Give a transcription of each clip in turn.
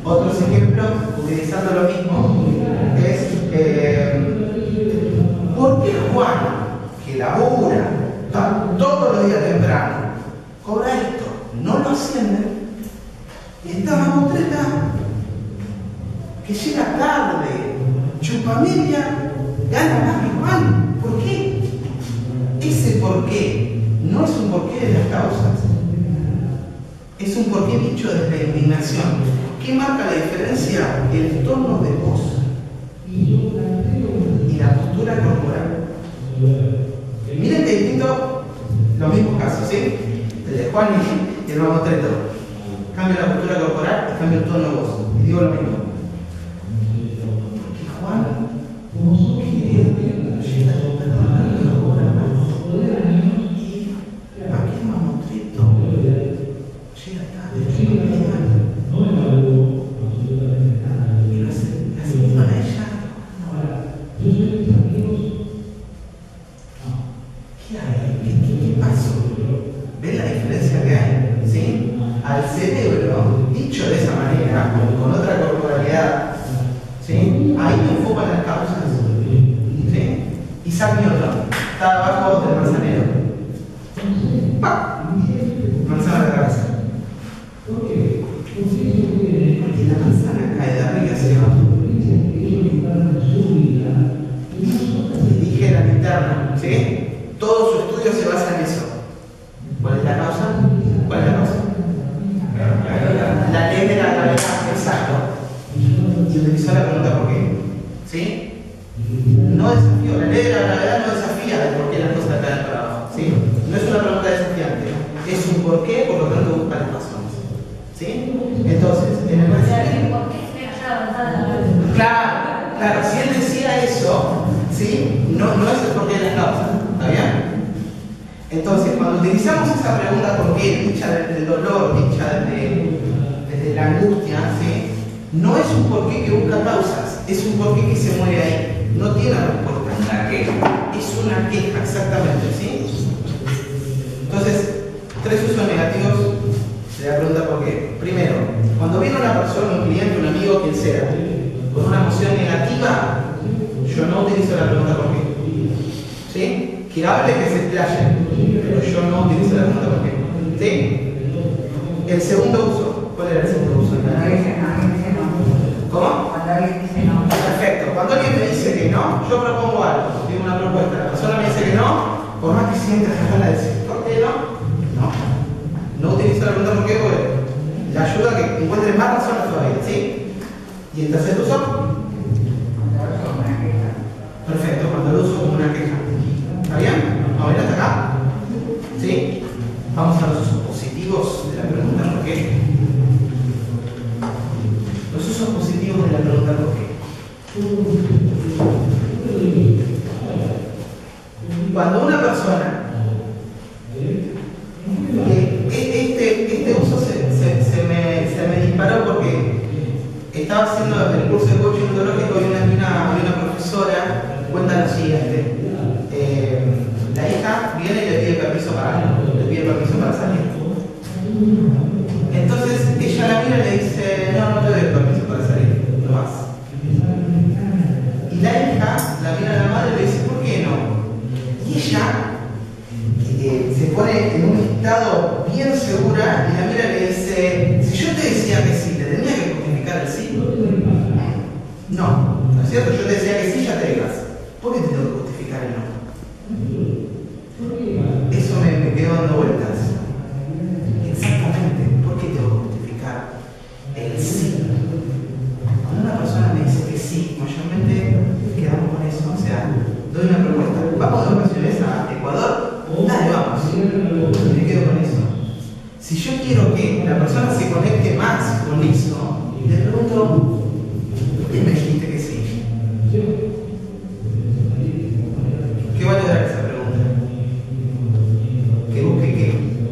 Otros ejemplos, utilizando lo mismo, es ¿por qué Juan, que labura, está todos los días temprano, cobra esto, no lo ascienden? Y esta mamotreta que llega tarde, chupamedia, gana más que Juan. ¿Por qué? Ese por qué no es un porqué de las causas, es un porqué dicho desde la indignación. ¿Qué marca la diferencia? El tono de voz y la postura corporal. Miren que distinto los mismos casos, ¿sí? El de Juan y el mamotreto. Cambia la postura corporal y cambia el tono de voz. Y digo lo mismo. Porque Juan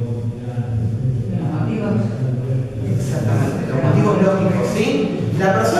La persona